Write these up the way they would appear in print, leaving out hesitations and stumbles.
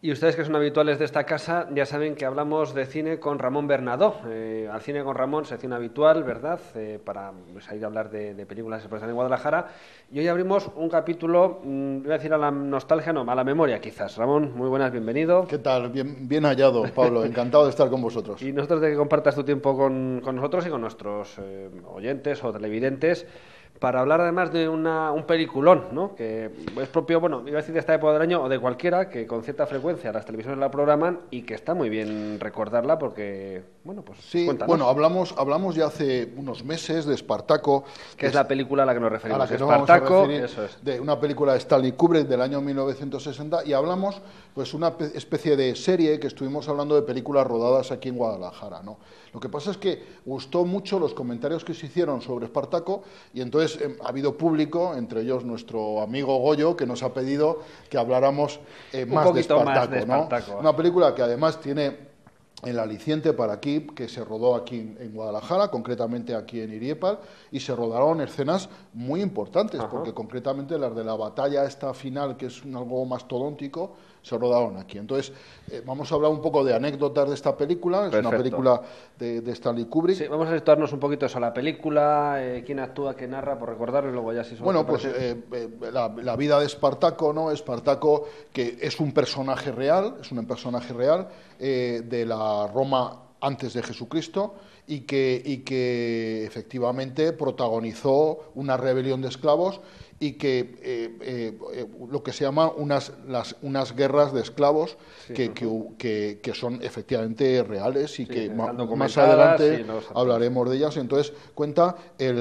Y ustedes que son habituales de esta casa ya saben que hablamos de cine con Ramón Bernadó. Al cine con Ramón, sección habitual, ¿verdad? Para ir a hablar de películas que se presentan en Guadalajara. Y hoy abrimos un capítulo, voy a decir a la nostalgia, no, a la memoria quizás. Ramón, muy buenas, bienvenido. ¿Qué tal? Bien hallado, Pablo. Encantado de estar con vosotros. Y nosotros de que compartas tu tiempo con nosotros y con nuestros oyentes o televidentes para hablar además de un peliculón, ¿no? Que es propio, bueno, iba a decir de esta época del año o de cualquiera, que con cierta frecuencia las televisiones la programan y que está muy bien recordarla porque, bueno, pues Sí, cuéntanos. bueno, hablamos ya hace unos meses de Espartaco. Que es la película a la que nos A referimos. la que nos vamos a Espartaco, referir, eso es. de una película de Stanley Kubrick del año 1960, y hablamos, pues, una especie de serie que estuvimos hablando de películas rodadas aquí en Guadalajara, ¿no? Lo que pasa es que gustó mucho los comentarios que se hicieron sobre Espartaco, y entonces ha habido público, entre ellos nuestro amigo Goyo, que nos ha pedido que habláramos más de Más de ¿no? Espartaco. Una película que además tiene el aliciente para aquí, que se rodó aquí en Guadalajara, concretamente aquí en Iriepal, y se rodaron escenas muy importantes, porque concretamente las de la batalla esta final, que es algo mastodóntico, se rodaron aquí. Entonces, vamos a hablar un poco de anécdotas de esta película. Es Perfecto. una película de Stanley Kubrick. Sí, vamos a situarnos un poquito eso, la película, quién actúa, quién narra, por recordarlo y luego ya si son. Bueno, pues la vida de Espartaco, ¿no? Espartaco, que es un personaje real, de la Roma antes de Jesucristo, y que efectivamente protagonizó una rebelión de esclavos y que lo que se llama unas guerras de esclavos, sí, que son efectivamente reales y sí, que más adelante hablaremos de ellas. Entonces cuenta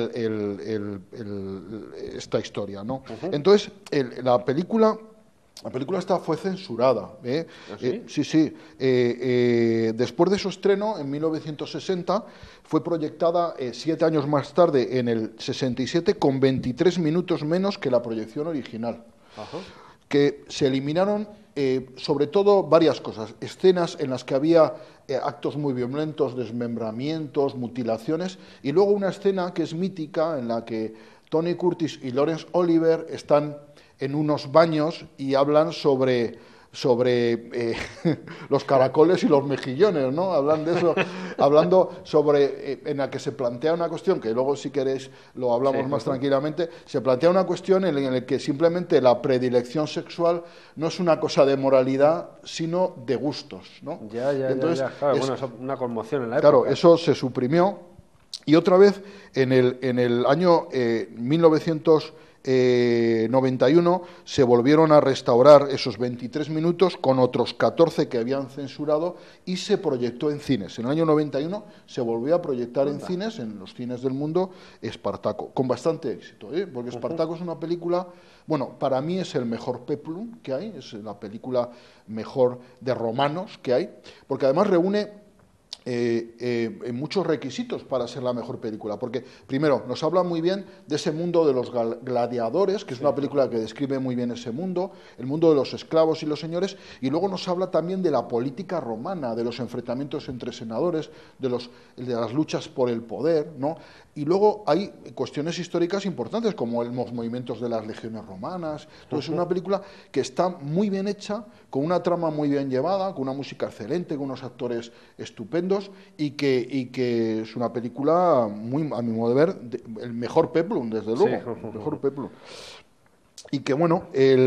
esta historia, ¿no? Entonces la película esta fue censurada. ¿Ah, sí? Sí. Después de su estreno, en 1960, fue proyectada 7 años más tarde, en el 67, con 23 minutos menos que la proyección original. Ajá. Que se eliminaron, sobre todo, varias cosas. Escenas en las que había actos muy violentos, desmembramientos, mutilaciones, y luego una escena que es mítica, en la que Tony Curtis y Laurence Olivier están en unos baños y hablan sobre los caracoles y los mejillones, ¿no? Hablan de eso, hablando sobre, en la que se plantea una cuestión, que luego si queréis lo hablamos más tranquilamente, se plantea una cuestión en la que simplemente la predilección sexual no es una cosa de moralidad, sino de gustos, ¿no? Entonces, claro, bueno, es una conmoción en la época. Claro, eso se suprimió, y otra vez en el año 1991 se volvieron a restaurar esos 23 minutos con otros 14 que habían censurado, y se proyectó en cines. En el año 91 se volvió a proyectar en cines, en los cines del mundo, Espartaco, con bastante éxito, porque Espartaco es una película, bueno, para mí es el mejor peplum que hay, es la película mejor de romanos que hay, porque además reúne muchos requisitos para ser la mejor película, porque primero nos habla muy bien de ese mundo de los gladiadores, que es una película que describe muy bien ese mundo, el mundo de los esclavos y los señores, y luego nos habla también de la política romana, de los enfrentamientos entre senadores, de las luchas por el poder, ¿no? Y luego hay cuestiones históricas importantes, como los movimientos de las legiones romanas. Entonces es una película que está muy bien hecha, con una trama muy bien llevada, con una música excelente, con unos actores estupendos, y que es una película, muy, a mi modo de ver, el mejor peplum, desde luego, el mejor peplum. Y que, bueno,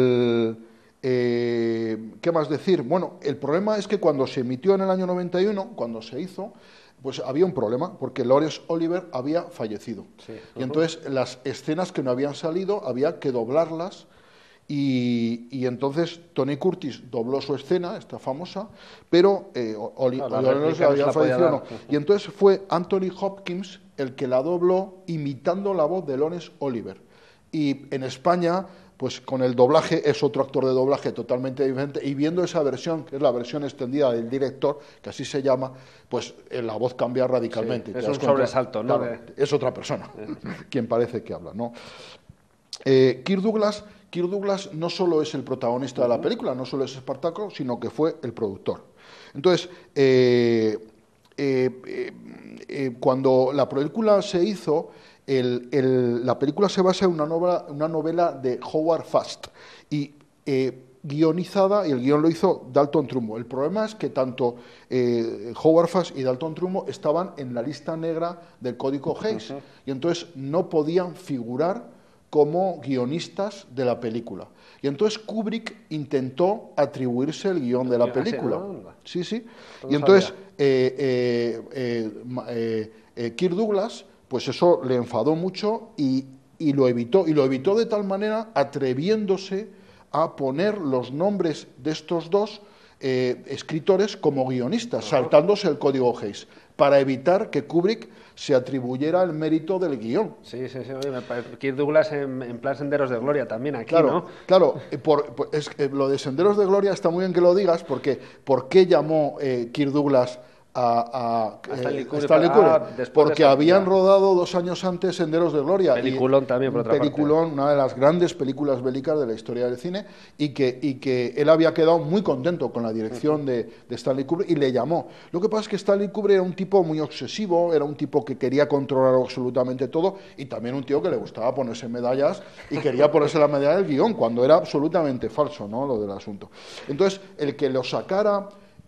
¿qué más decir? Bueno, el problema es que cuando se emitió en el año 91, cuando se hizo, pues había un problema, porque Laurence Olivier había fallecido. Y entonces las escenas que no habían salido había que doblarlas, y entonces Tony Curtis dobló su escena, esta famosa, pero Laurence había fallecido, no. Y entonces fue Anthony Hopkins el que la dobló, imitando la voz de Laurence Olivier. Y en España, pues con el doblaje, es otro actor de doblaje totalmente diferente, y viendo esa versión, que es la versión extendida del director, que así se llama, pues la voz cambia radicalmente. Sí, es un sobresalto, ¿no? Claro, es otra persona quien parece que habla, ¿no? Kirk Douglas no solo es el protagonista de la película, no solo es Espartaco, sino que fue el productor. Entonces, cuando la película se hizo, la película se basa en una novela de Howard Fast, y guionizada y el guion lo hizo Dalton Trumbo. El problema es que tanto Howard Fast y Dalton Trumbo estaban en la lista negra del Código Hays y entonces no podían figurar como guionistas de la película. Y entonces Kubrick intentó atribuirse el guión de la película. Sí, sí. Y entonces Kirk Douglas, pues eso le enfadó mucho y lo evitó. Y lo evitó de tal manera atreviéndose a poner los nombres de estos dos escritores como guionistas, saltándose el Código Hays, para evitar que Kubrick se atribuyera el mérito del guión. Sí, sí, sí. Kirk Douglas en plan Senderos de Gloria también aquí, claro, ¿no? Claro, lo de Senderos de Gloria está muy bien que lo digas, porque ¿por qué llamó Kirk Douglas a Stanley Kubrick? Porque habían rodado 2 años antes Senderos de Gloria. Peliculón también, por otra peliculón, parte. Una de las grandes películas bélicas de la historia del cine, y que él había quedado muy contento con la dirección de Stanley Kubrick y le llamó. Lo que pasa es que Stanley Kubrick era un tipo muy obsesivo, era un tipo que quería controlar absolutamente todo y también un tío que le gustaba ponerse medallas y quería ponerse la medalla del guión, cuando era absolutamente falso, ¿no?, lo del asunto. Entonces, el que lo sacara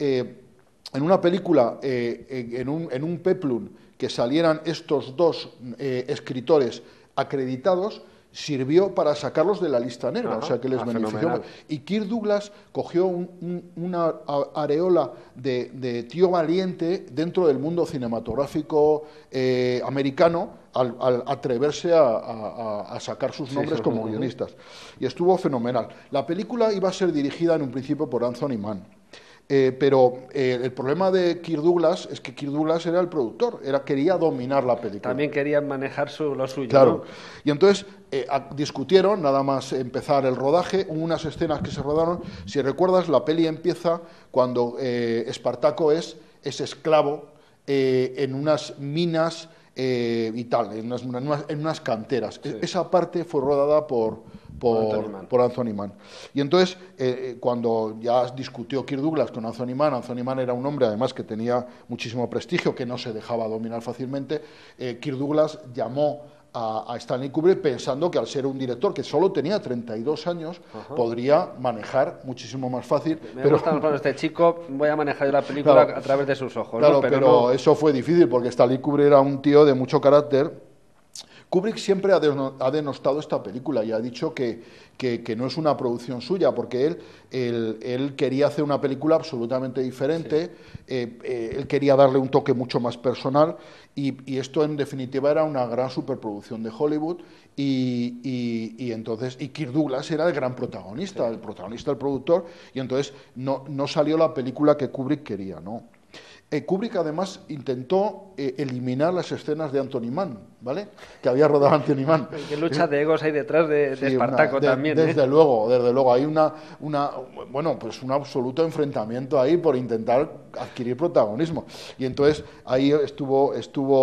en una película, en un peplum, que salieran estos dos escritores acreditados, sirvió para sacarlos de la lista negra, o sea que les benefició. Fenomenal. Y Kirk Douglas cogió una areola de tío valiente dentro del mundo cinematográfico americano al atreverse a sacar sus nombres como guionistas. Y estuvo fenomenal. La película iba a ser dirigida en un principio por Anthony Mann. Pero el problema de Kirk Douglas es que Kirk Douglas era el productor, quería dominar la película. También querían manejar lo suyo. Claro. ¿No? Y entonces discutieron, nada más empezar el rodaje, unas escenas que se rodaron. Si recuerdas, la peli empieza cuando Espartaco es esclavo en unas minas y tal, en unas canteras. Sí. Esa parte fue rodada por Anthony Mann. Y entonces, cuando ya discutió Kirk Douglas con Anthony Mann era un hombre además que tenía muchísimo prestigio, que no se dejaba dominar fácilmente. Kirk Douglas llamó a Stanley Kubrick pensando que al ser un director que solo tenía 32 años, podría manejar muchísimo más fácil. Me gusta más este chico, voy a manejar yo la película a través de sus ojos. Claro, ¿no? pero no... eso fue difícil porque Stanley Kubrick era un tío de mucho carácter. Kubrick siempre ha denostado esta película y ha dicho que no es una producción suya, porque él quería hacer una película absolutamente diferente, sí. Él quería darle un toque mucho más personal y esto en definitiva era una gran superproducción de Hollywood y entonces Kirk Douglas era el gran protagonista, sí. El protagonista, el productor, y entonces no salió la película que Kubrick quería, ¿no? Kubrick además intentó eliminar las escenas de Anthony Mann, ¿vale? Que había rodado Anthony Mann. Qué lucha de egos hay detrás de Espartaco también. Desde luego, hay un absoluto enfrentamiento ahí por intentar adquirir protagonismo. Y entonces ahí estuvo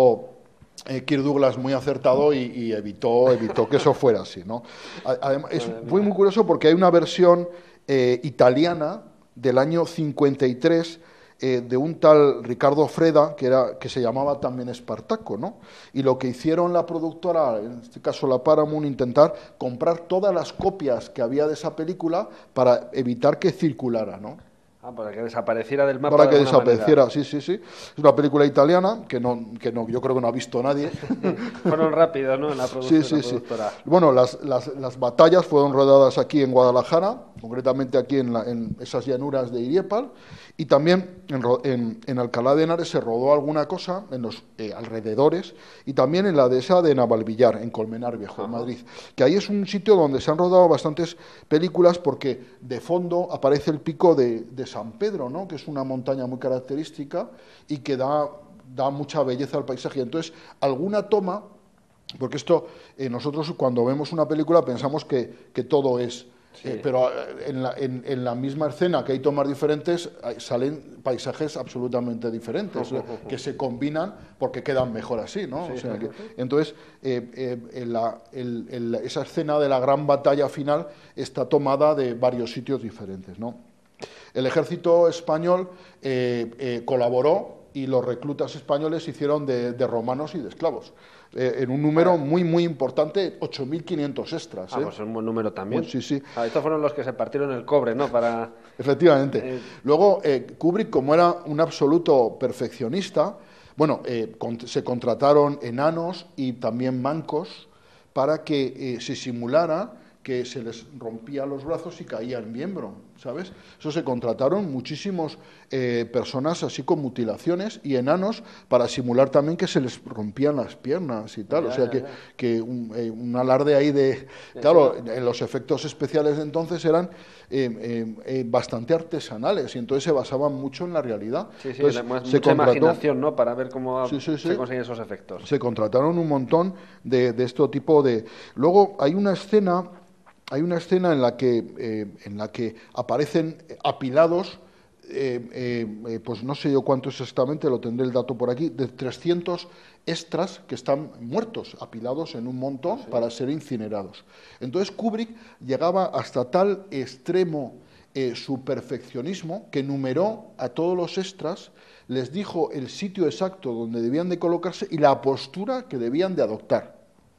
Kirk Douglas muy acertado y evitó que eso fuera así, ¿no? Además, fue muy curioso porque hay una versión italiana del año 53 de un tal Ricardo Freda, que se llamaba también Espartaco, ¿no? Y lo que hicieron la productora, en este caso la Paramount, intentar comprar todas las copias que había de esa película para evitar que circulara, ¿no? Para que desapareciera del mapa. Para que desapareciera, sí. Es una película italiana que yo creo que no ha visto nadie. Fueron rápidos, ¿no? En la producción. Sí. Bueno, las batallas fueron rodadas aquí en Guadalajara, concretamente aquí en esas llanuras de Iriepal, y también en Alcalá de Henares se rodó alguna cosa en los alrededores, y también en la dehesa de Navalvillar, en Colmenar Viejo, en Madrid, que ahí es un sitio donde se han rodado bastantes películas porque de fondo aparece el pico de San Pedro, ¿no? Que es una montaña muy característica y que da mucha belleza al paisaje. Entonces, alguna toma, porque esto nosotros cuando vemos una película pensamos que todo es... Sí. Pero en la misma escena, que hay tomas diferentes, salen paisajes absolutamente diferentes, que se combinan porque quedan mejor así, ¿no? Sí, o sea, entonces, esa escena de la gran batalla final está tomada de varios sitios diferentes, ¿no? El ejército español colaboró y los reclutas españoles se hicieron de romanos y de esclavos. En un número muy, muy importante, 8.500 extras. Pues es un buen número también. Pues sí, sí. Estos fueron los que se partieron el cobre, ¿no? Efectivamente. Luego, Kubrick, como era un absoluto perfeccionista, bueno, se contrataron enanos y también mancos para que se simulara que se les rompía los brazos y caía el miembro, ¿sabes? Eso se contrataron muchísimos personas así con mutilaciones y enanos para simular también que se les rompían las piernas y tal. Que un alarde ahí de... Claro, los efectos especiales de entonces eran bastante artesanales y entonces se basaban mucho en la realidad. Entonces, mucha imaginación, ¿no? Para ver cómo se consiguen esos efectos. Se contrataron un montón de este tipo de... Luego hay una escena en la que aparecen apilados, pues no sé yo cuánto exactamente, lo tendré el dato por aquí, de 300 extras que están muertos, apilados en un montón para ser incinerados. Entonces Kubrick llegaba hasta tal extremo su perfeccionismo que numeró a todos los extras, les dijo el sitio exacto donde debían de colocarse y la postura que debían de adoptar.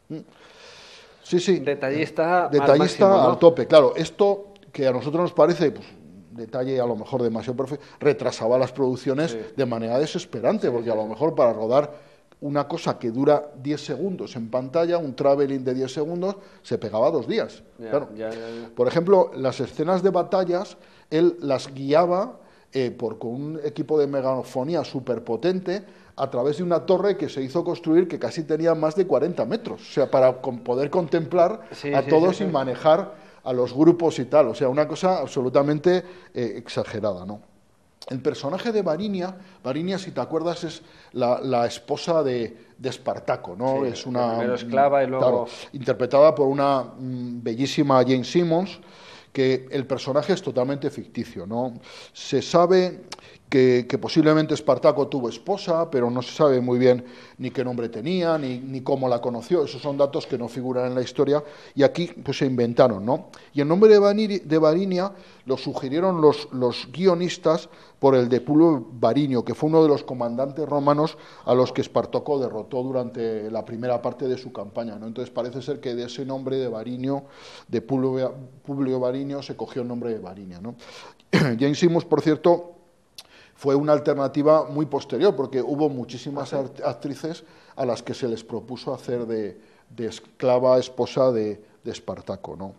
Sí. Detallista al máximo, ¿no? Al tope, claro. Esto que a nosotros nos parece, pues, detalle a lo mejor demasiado perfecto, retrasaba las producciones de manera desesperante, porque a lo mejor para rodar una cosa que dura 10 segundos en pantalla, un traveling de 10 segundos, se pegaba 2 días. Claro. Por ejemplo, las escenas de batallas, él las guiaba con un equipo de megafonía superpotente a través de una torre que se hizo construir que casi tenía más de 40 metros, o sea, para poder contemplar a todos y manejar a los grupos y tal, o sea, una cosa absolutamente exagerada, ¿no? El personaje de Varinia, si te acuerdas, es la esposa de Espartaco, ¿no? Es una primero esclava y luego... Claro, interpretada por una bellísima Jane Simmons, que el personaje es totalmente ficticio, ¿no? Se sabe que posiblemente Espartaco tuvo esposa, pero no se sabe muy bien ni qué nombre tenía, ni cómo la conoció. Esos son datos que no figuran en la historia y aquí pues se inventaron, ¿no? Y el nombre de Varinia lo sugirieron los guionistas por el de Publio Varinio, que fue uno de los comandantes romanos a los que Espartaco derrotó durante la primera parte de su campaña, ¿no? Entonces parece ser que de ese nombre de Varinio, de Publio Varinio, se cogió el nombre de Varinia, ¿no? Jane Simmons, por cierto, fue una alternativa muy posterior, porque hubo muchísimas actrices a las que se les propuso hacer de esclava esposa de Espartaco, ¿no?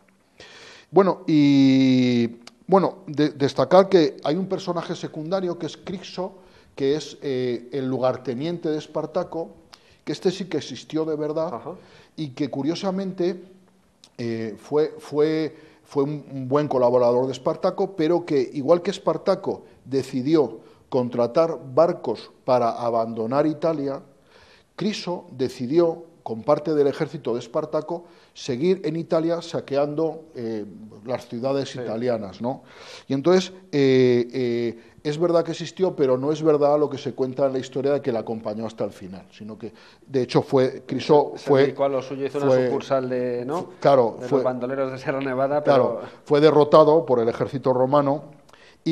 Destacar que hay un personaje secundario que es Crixo, que es el lugarteniente de Espartaco, que este sí que existió de verdad y que curiosamente fue un buen colaborador de Espartaco, pero que igual que Espartaco decidió contratar barcos para abandonar Italia, Criso decidió, con parte del ejército de Espartaco, seguir en Italia saqueando las ciudades italianas, ¿no? Y entonces es verdad que existió, pero no es verdad lo que se cuenta en la historia de que la acompañó hasta el final, sino que de hecho Criso se dedicó a lo suyo, hizo una sucursal de los bandoleros de Sierra Nevada, pero... fue derrotado por el ejército romano.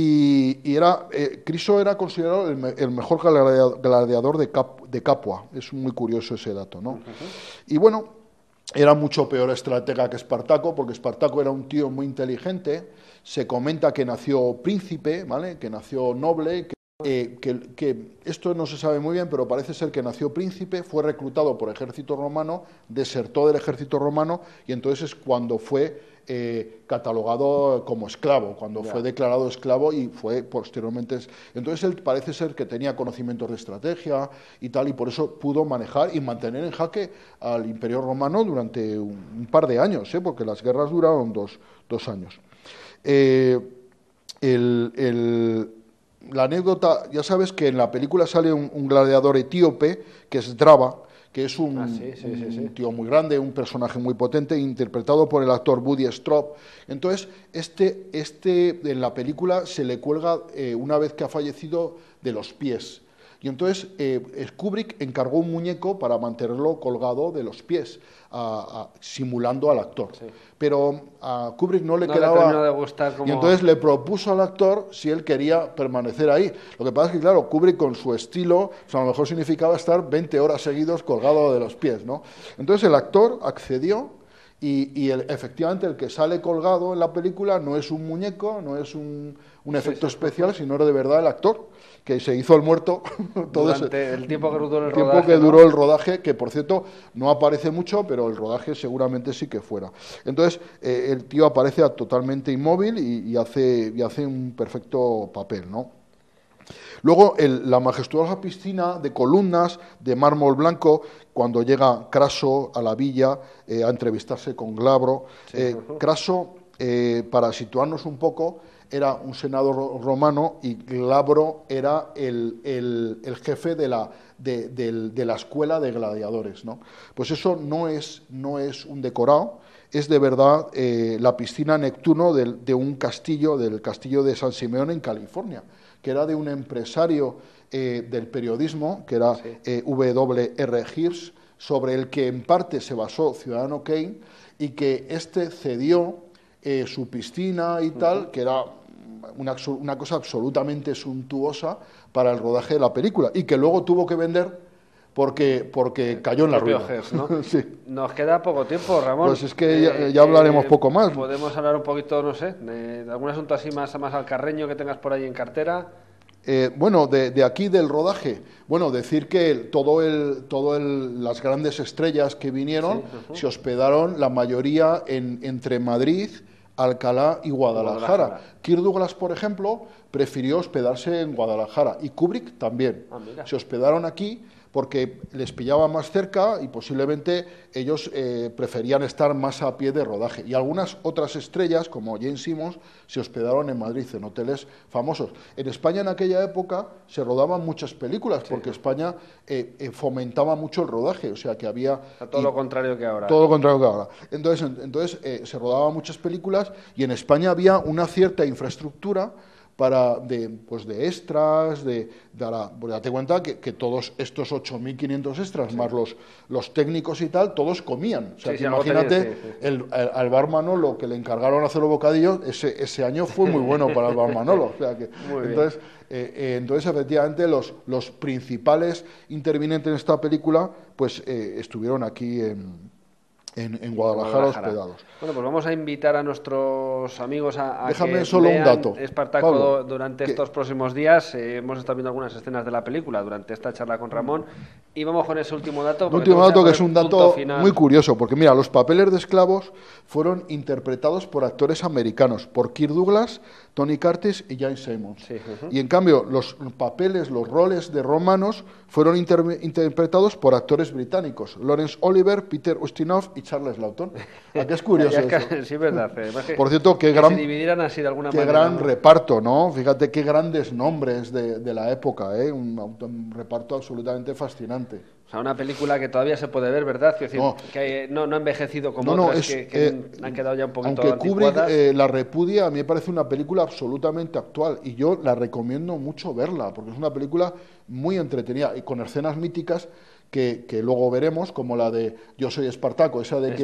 Criso era considerado el mejor gladiador de Capua. Es muy curioso ese dato, ¿no? Y bueno, era mucho peor estratega que Espartaco, porque Espartaco era un tío muy inteligente. Se comenta que nació príncipe, ¿vale? Que nació noble, que esto no se sabe muy bien, pero parece ser que nació príncipe, fue reclutado por el ejército romano, desertó del ejército romano y entonces es cuando fue catalogado como esclavo, cuando fue declarado esclavo y fue posteriormente... Entonces él parece ser que tenía conocimientos de estrategia y tal, y por eso pudo manejar y mantener en jaque al Imperio Romano durante un par de años, porque las guerras duraron dos años. La anécdota, ya sabes que en la película sale un gladiador etíope, que es Draba, que es un tío muy grande, un personaje muy potente, interpretado por el actor Buddy Strop. Entonces, en la película se le cuelga, una vez que ha fallecido, de los pies. Y entonces Kubrick encargó un muñeco para mantenerlo colgado de los pies, simulando al actor. Sí. Pero a Kubrick no le No quedaba... le terminó de gustar como... Y entonces le propuso al actor si él quería permanecer ahí. Lo que pasa es que, claro, Kubrick con su estilo, a lo mejor significaba estar 20 horas seguidos colgado de los pies, ¿no? Entonces el actor accedió y efectivamente el que sale colgado en la película no es un muñeco, no es un efecto especial, sino era de verdad el actor, que se hizo el muerto durante el tiempo que duró el tiempo rodaje, que ¿no? duró el rodaje, que por cierto no aparece mucho, pero el rodaje seguramente sí que fuera. Entonces el tío aparece totalmente inmóvil y hace un perfecto papel, ¿no? Luego la majestuosa piscina de columnas de mármol blanco, cuando llega Craso a la villa a entrevistarse con Glabro. Sí. Craso, para situarnos un poco, era un senador romano y Glabro era el jefe de la escuela de gladiadores, ¿no? Pues eso no es un decorado, es de verdad la piscina Neptuno de un castillo, del castillo de San Simeón en California, que era de un empresario del periodismo, que era W.R. Hirsch, sobre el que en parte se basó Ciudadano Kane, y que este cedió su piscina y tal, que era una cosa absolutamente suntuosa para el rodaje de la película, y que luego tuvo que vender porque cayó en la ruina. Hirsch, ¿no? Sí. Nos queda poco tiempo, Ramón. Pues es que ya hablaremos poco más. Podemos hablar un poquito, no sé, de algún asunto así más alcarreño que tengas por ahí en cartera. Bueno, de aquí del rodaje, bueno, decir que las grandes estrellas que vinieron se hospedaron la mayoría entre Madrid, Alcalá y Guadalajara. Kirk Douglas, por ejemplo, prefirió hospedarse en Guadalajara, y Kubrick también. Se hospedaron aquí porque les pillaba más cerca y posiblemente ellos preferían estar más a pie de rodaje. Y algunas otras estrellas, como Jane Simmons, se hospedaron en Madrid, en hoteles famosos. En España en aquella época se rodaban muchas películas, porque España fomentaba mucho el rodaje, o sea que había... Todo lo contrario que ahora. Todo lo contrario que ahora. Entonces se rodaban muchas películas y en España había una cierta infraestructura de extras, date cuenta que todos estos 8.500 extras, más los técnicos y tal, todos comían. O sea, que imagínate, al bar Manolo, que le encargaron hacer los bocadillos, ese año fue muy bueno para el bar Manolo. O sea que, entonces, efectivamente, los principales intervinientes en esta película pues estuvieron aquí en Guadalajara hospedados. Bueno, pues vamos a invitar a nuestros amigos a Déjame que solo vean un dato, Espartaco Pablo, durante estos próximos días. Hemos estado viendo algunas escenas de la película durante esta charla con Ramón, y vamos con ese último dato. Un último dato que es un dato muy curioso, porque mira, los papeles de esclavos fueron interpretados por actores americanos, por Kirk Douglas, Tony Curtis y Jane Simmons. Y en cambio, los roles de romanos fueron interpretados por actores británicos, Laurence Olivier, Peter Ustinov y Charles Lawton. ¿A qué es curioso eso? Sí, verdad. Por cierto, se dividieran así de alguna manera. Qué gran reparto, ¿no? Fíjate qué grandes nombres de la época, ¿eh? Un reparto absolutamente fascinante. O sea, una película que todavía se puede ver, ¿verdad? Es decir, que no ha envejecido como otras que han quedado ya un poquito anticuadas. Aunque Kubrick la repudia, a mí me parece una película absolutamente actual, y yo la recomiendo mucho verla, porque es una película muy entretenida y con escenas míticas que luego veremos, como la de Yo soy Espartaco, esa de que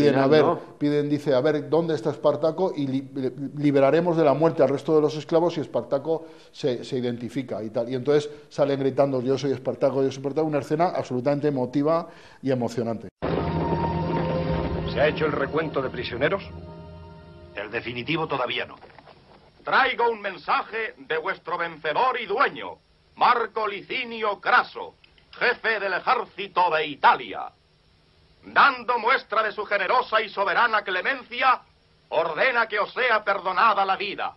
dice, a ver, ¿dónde está Espartaco? Y liberaremos de la muerte al resto de los esclavos si Espartaco se identifica y tal. Y entonces salen gritando, yo soy Espartaco, una escena absolutamente emotiva y emocionante. ¿Se ha hecho el recuento de prisioneros? El definitivo todavía no. Traigo un mensaje de vuestro vencedor y dueño, Marco Licinio Craso, jefe del ejército de Italia. Dando muestra de su generosa y soberana clemencia, ordena que os sea perdonada la vida.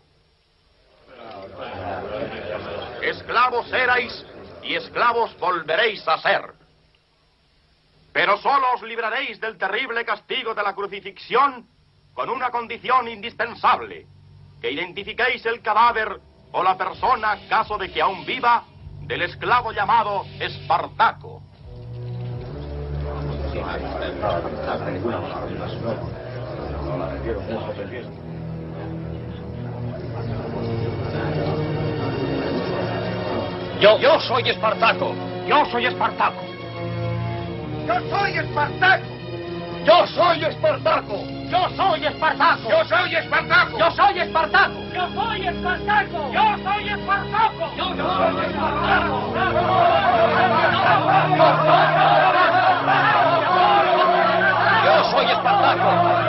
Esclavos erais y esclavos volveréis a ser. Pero solo os libraréis del terrible castigo de la crucifixión con una condición indispensable: que identifiquéis el cadáver o la persona, caso de que aún viva, del esclavo llamado Espartaco. Yo soy Espartaco. Yo soy Espartaco. Yo soy Espartaco. Yo soy Espartaco. Yo soy Espartaco. Yo soy Espartaco. Yo soy Espartaco. Yo soy Espartaco. Yo soy Espartaco. Yo soy Espartaco. Yo soy Espartaco.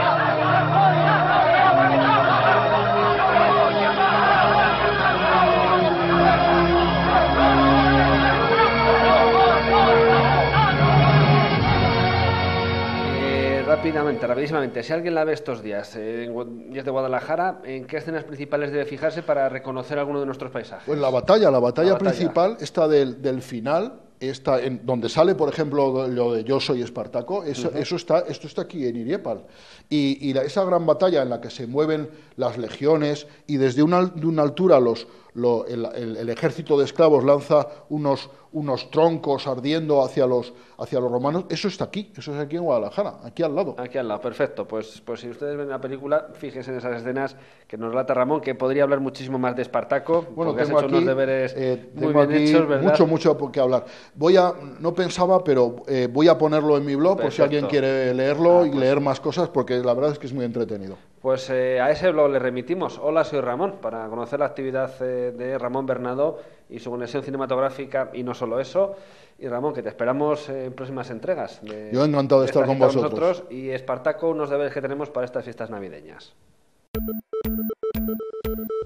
Rápidamente, rapidísimamente, si alguien la ve estos días desde Guadalajara, ¿en qué escenas principales debe fijarse para reconocer alguno de nuestros paisajes? Pues la batalla principal, esta del final, esta en donde sale, por ejemplo, lo de Yo soy Espartaco, esto está aquí en Iriepal. Y esa gran batalla en la que se mueven las legiones y desde una altura el ejército de esclavos lanza unos troncos ardiendo hacia los romanos, eso es aquí en Guadalajara, aquí al lado. Aquí al lado, perfecto. Pues si ustedes ven la película, fíjense en esas escenas que nos relata Ramón, que podría hablar muchísimo más de Espartaco, bueno, porque has tengo hecho aquí, unos deberes muy tengo bien aquí hechos, ¿verdad? mucho por qué hablar. No pensaba, pero voy a ponerlo en mi blog por si alguien quiere leerlo y leer más cosas, porque la verdad es que es muy entretenido. Pues a ese blog le remitimos. Hola, soy Ramón, para conocer la actividad de Ramón Bernado y su conexión cinematográfica, y no solo eso. Y Ramón, que te esperamos en próximas entregas. Yo encantado de estar con vosotros. Y Espartaco, unos deberes que tenemos para estas fiestas navideñas.